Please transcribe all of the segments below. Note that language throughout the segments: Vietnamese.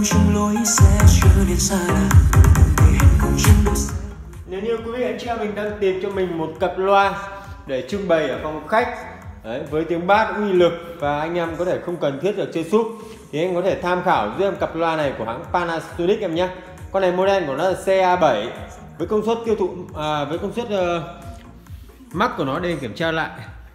chung lối sẽ trở nên xa lạ. Nếu như quý vị anh chị em mình đang tìm cho mình một cặp loa để trưng bày ở phòng khách đấy, với tiếng bass uy lực và anh em có thể không cần thiết được chơi súp thì anh có thể tham khảo giúp em cặp loa này của hãng Panasonic em nhé. Con này model của nó là CA7 với công suất tiêu thụ với công suất max của nó đây, kiểm tra lại.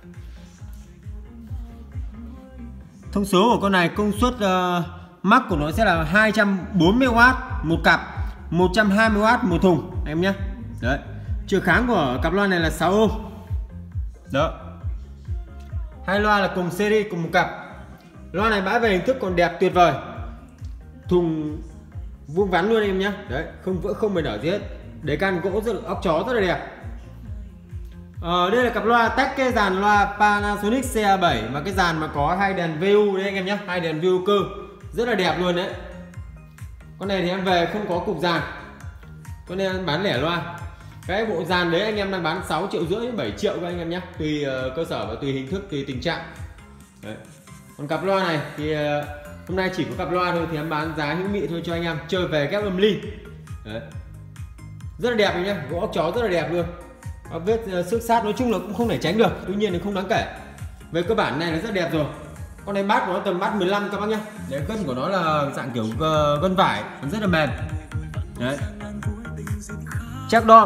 Thông số của con này công suất max của nó sẽ là 240W một cặp, 120W một thùng em nhé. Đấy, chiều kháng của cặp loa này là 6 ohm. Đó, hai loa là cùng series cùng một cặp. Loa này bãi về hình thức còn đẹp tuyệt vời, thùng vuông vắn luôn em nhé. Đấy, không vỡ không bể nở gì hết, đế can gỗ rất là óc chó rất là đẹp. Đây là cặp loa tách cái dàn loa Panasonic CA7 và cái dàn mà có hai đèn VU đấy anh em nhé, hai đèn VU cơ rất là đẹp luôn đấy. Con này thì em về không có cục dàn, cho nên em bán lẻ loa. Cái bộ dàn đấy anh em đang bán 6,5 triệu đến 7 triệu các anh em nhé, tùy cơ sở và tùy hình thức, tùy tình trạng. Đấy. Còn cặp loa này thì hôm nay chỉ có cặp loa thôi thì em bán giá hữu nghị thôi cho anh em chơi về ghép âm ly. Đấy. Rất là đẹp anh nhé, gỗ óc chó rất là đẹp luôn. Vết xước sát nói chung là cũng không thể tránh được, tuy nhiên thì không đáng kể. Về cơ bản này là rất đẹp rồi. Con này bát của nó tầm bát 15 các bác nhé. Đấy, gân của nó là dạng kiểu gân vải, rất là mềm. Đấy, chắc đom.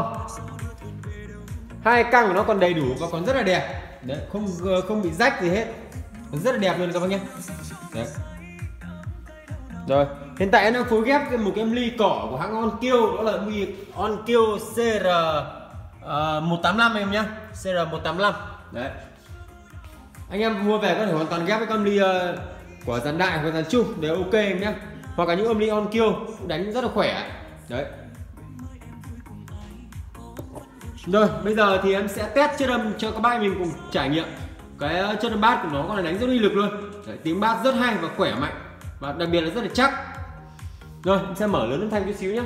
Hai căng của nó còn đầy đủ và còn rất là đẹp. Đấy, không bị rách gì hết, rất là đẹp luôn các bác nhé. Đấy. Rồi, hiện tại em đang phối ghép một cái âm ly cỏ của hãng Onkyo, đó là âm ly Onkyo CR 185 em nhé, CR 185. Đấy, anh em mua về có thể hoàn toàn ghép với âm ly của dàn đại hoặc dàn chung đều ok em nhé, hoặc là những âm ly Onkyo đánh rất là khỏe. Đấy. Rồi bây giờ thì em sẽ test chất âm cho các bác mình cùng trải nghiệm cái chất âm bass của nó, con này đánh rất uy lực luôn. Đấy, tiếng bass rất hay và khỏe mạnh và đặc biệt là rất là chắc. Rồi em sẽ mở lớn âm thanh chút xíu nhé.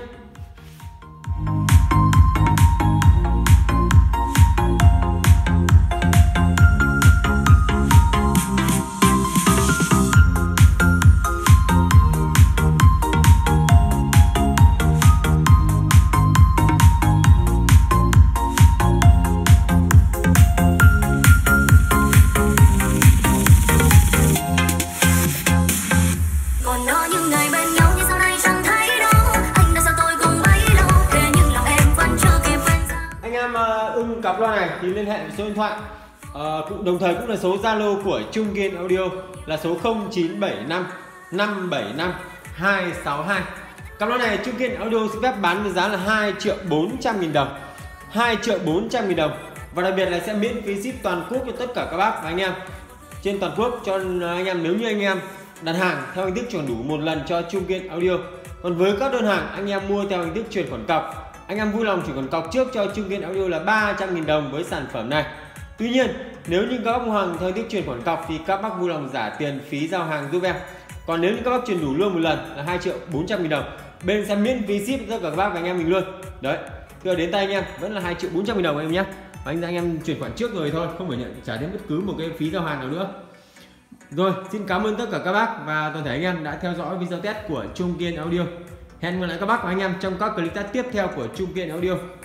Ưng cặp loa này thì liên hệ với số điện thoại đồng thời cũng là số Zalo của Trung Kiên Audio là số 0975 575 262. Cặp loa này Trung Kiên Audio xin phép bán với giá là 2.400.000 đồng, 2.400.000 đồng và đặc biệt là sẽ miễn phí ship toàn quốc cho tất cả các bác và anh em trên toàn quốc cho anh em nếu như anh em đặt hàng theo hình thức chuyển đủ một lần cho Trung Kiên Audio. Còn với các đơn hàng anh em mua theo hình thức chuyển khoản cọc, anh em vui lòng chuyển khoản cọc trước cho Trung Kiên Audio là 300.000 đồng với sản phẩm này. Tuy nhiên nếu như các bác mua hàng theo hình thức chuyển khoản cọc thì các bác vui lòng trả tiền phí giao hàng giúp em. Còn nếu như các bác chuyển đủ luôn một lần là 2.400.000 đồng, bên sẽ miễn phí ship cho các bác và anh em mình luôn. Đấy, đưa đến tay anh em vẫn là 2.400.000 đồng em nhé. Và anh em chuyển khoản trước rồi thôi, không phải nhận trả thêm bất cứ một cái phí giao hàng nào nữa. Rồi, xin cảm ơn tất cả các bác và toàn thể anh em đã theo dõi video test của Trung Kiên Audio. Hẹn gặp lại các bác và anh em trong các clip test tiếp theo của Trung Kiên Audio.